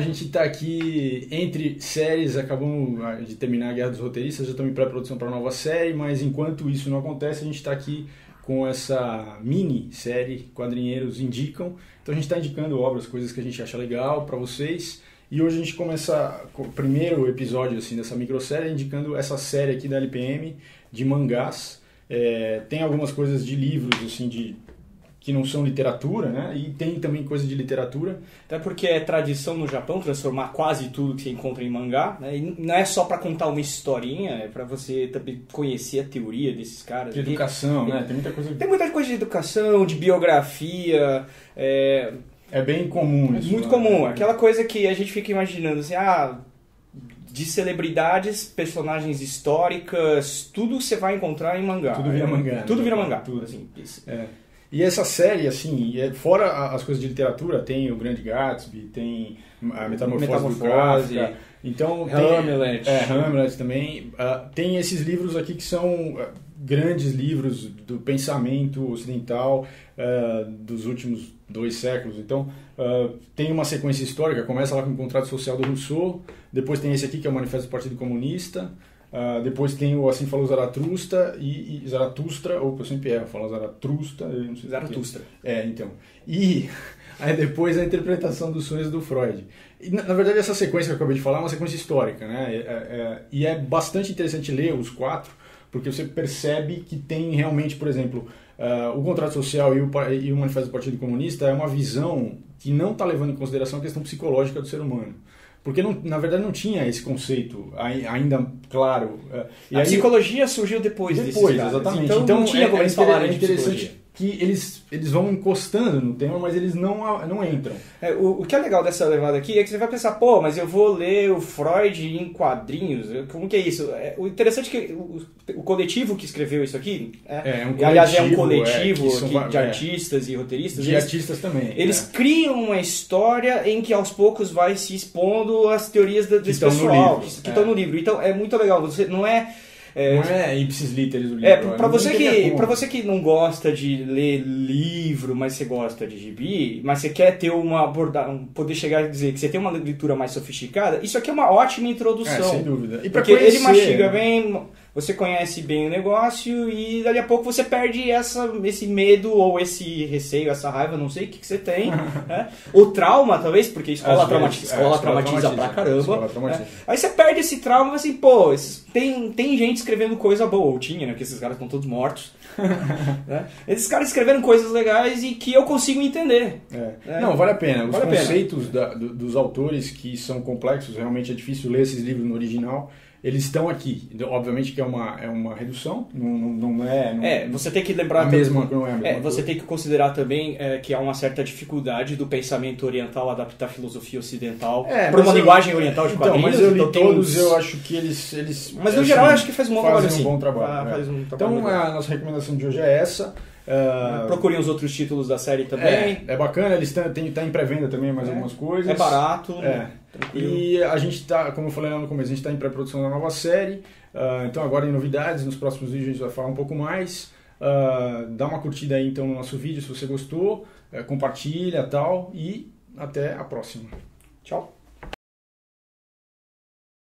gente está aqui entre séries, acabamos de terminar a Guerra dos Roteiristas, já estamos em pré-produção para a nova série, mas enquanto isso não acontece, a gente está aqui com essa mini-série Quadrinheiros Indicam. Então a gente está indicando obras, coisas que a gente acha legal para vocês. E hoje a gente começa o primeiro episódio assim, dessa microsérie indicando essa série aqui da LPM de mangás. Tem algumas coisas de livros assim, que não são literatura, né? E tem também coisa de literatura. Até porque é tradição no Japão transformar quase tudo que você encontra em mangá, né? E não é só para contar uma historinha, é para você também conhecer a teoria desses caras. De educação, né? Tem muita coisa... Tem muita coisa de educação, de biografia... É bem comum isso. Muito comum. Aquela coisa que a gente fica imaginando, assim, de celebridades, personagens históricas, tudo você vai encontrar em mangá. Tudo vira mangá. Tudo vira mangá. Tudo. Assim, isso. E essa série, assim, fora as coisas de literatura, tem o Grande Gatsby, tem a Metamorfose do Kafka, então Hamlet. Hamlet também. Tem esses livros aqui que são grandes livros do pensamento ocidental dos últimos 2 séculos. Então, tem uma sequência histórica, começa lá com o Contrato Social do Rousseau, depois tem esse aqui que é o Manifesto do Partido Comunista, depois tem o Assim Falou Zaratustra e Zaratustra, ou eu sempre erro, falo Zaratustra, eu não sei Zaratustra. Então. E aí depois a interpretação dos sonhos do Freud. E, na verdade, essa sequência que eu acabei de falar é uma sequência histórica, né? E é bastante interessante ler os 4, porque você percebe que tem realmente, por exemplo, o Contrato Social e o Manifesto do Partido Comunista é uma visão que não está levando em consideração a questão psicológica do ser humano. Porque, na verdade, não tinha esse conceito ainda claro. A psicologia surgiu depois desses caras. Exatamente. Então não tinha como eles falarem de psicologia. Que eles vão encostando no tema, mas eles não entram. O que é legal dessa levada aqui é que você vai pensar, pô, mas eu vou ler o Freud em quadrinhos, como que é isso? O interessante é que o coletivo que escreveu isso aqui, aliás, é um coletivo de artistas e roteiristas. Artistas também. Eles criam uma história em que aos poucos vai se expondo as teorias desse pessoal que estão no livro. Então é muito legal, você não é... não é ipsis literis o livro. Pra você que não gosta de ler livro, mas você gosta de gibi, mas você quer ter uma abordagem, poder chegar a dizer que você tem uma leitura mais sofisticada, isso aqui é uma ótima introdução. Sem dúvida. E porque ele mastiga bem, você conhece bem o negócio e dali a pouco você perde esse medo ou esse receio, essa raiva, não sei o que você tem. Né? O trauma, talvez, porque escola traumatiza pra caramba. Né? Aí você perde esse trauma e assim, pô, tem gente escrevendo coisa boa, ou tinha, né? Porque esses caras estão todos mortos. Né? Esses caras escreveram coisas legais e que eu consigo entender. Não, vale a pena. Os conceitos dos autores que são complexos, realmente é difícil ler esses livros no original. Eles estão aqui. Obviamente que é uma redução, não é... você tem que lembrar... Você tem que considerar também que há uma certa dificuldade do pensamento oriental adaptar a filosofia ocidental para uma linguagem oriental de quadrinhos. Mas eu li todos, eu acho que eles mas no geral, eu acho que faz um bom trabalho. Então, a nossa recomendação de hoje é essa. Procurem os outros títulos da série também. É bacana, eles tá em pré-venda também mais algumas coisas. É barato. E a gente está, como eu falei lá no começo, a gente está em pré-produção da nova série. Então agora em novidades, nos próximos vídeos a gente vai falar um pouco mais. Dá uma curtida aí então no nosso vídeo se você gostou, compartilha e tal. E até a próxima. Tchau.